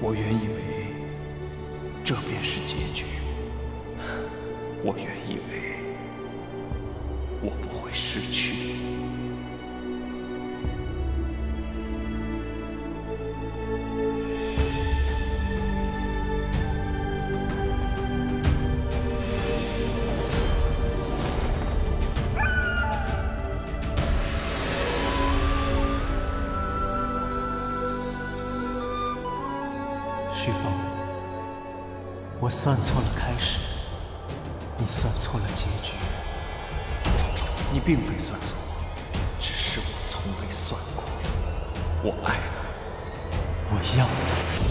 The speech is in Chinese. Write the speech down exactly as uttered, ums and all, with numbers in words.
我原以为这便是结局，我原以为我不会失去你。 徐峰，我算错了开始，你算错了结局。 你并非算错，只是我从未算过。我爱的， 我要的。